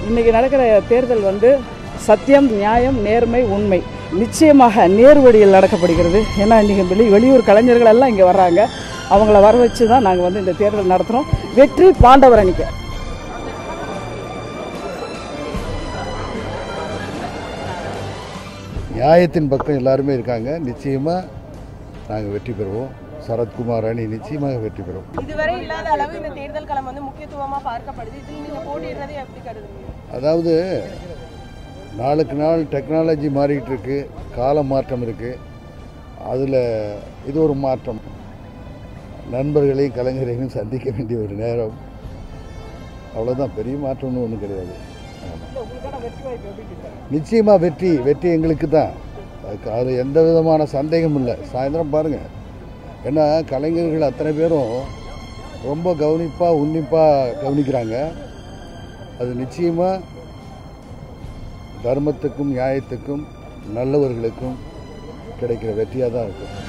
இன்றைக்கி நடக்கிற தேர்தல் வந்து சத்தியம், நியாயம், நேர்மை, உண்மை நிச்சயமாக நேர்வழியில் நடக்கப்படுகிறது. ஏன்னா இன்றைக்கி வெளியூர் கலைஞர்கள் எல்லாம் இங்கே வர்றாங்க. அவங்கள வர வச்சு தான் நாங்கள் வந்து இந்த தேர்தல் நடத்துகிறோம். வெற்றி பாண்டவர் அணிக்கு. நியாயத்தின் பக்கம் எல்லாருமே இருக்காங்க. நிச்சயமாக நாங்கள் வெற்றி பெறுவோம். சரத்குமார் அணி நிச்சயமாக வெற்றி பெறும். இதுவரை இல்லாத அளவு இந்த தேர்தல் களம் வந்து முக்கியத்துவமாக பார்க்கப்படுது. இதில் நீங்கள் போட்டியிடுறதை எப்படி கருதுறீங்க? அதாவது நாளுக்கு நாள் டெக்னாலஜி மாறிக்கிட்டு இருக்கு, கால மாற்றம் இருக்குது. அதில் இது ஒரு மாற்றம். நண்பர்களையும் கலைஞரையும் சந்திக்க வேண்டிய ஒரு நேரம். அவ்வளோதான், பெரிய மாற்றம்னு ஒன்றும் கிடையாது. நிச்சயமாக வெற்றி எங்களுக்கு தான். அது எந்த விதமான சந்தேகமும் இல்லை. சாயந்தரம் பாருங்கள், ஏன்னா கலைஞர்கள் அத்தனை பேரும் ரொம்ப உன்னிப்பாக கவனிக்கிறாங்க. அது நிச்சயமாக தர்மத்துக்கும் நியாயத்துக்கும் நல்லவர்களுக்கும் கிடைக்கிற வெற்றியாக தான் இருக்கும்.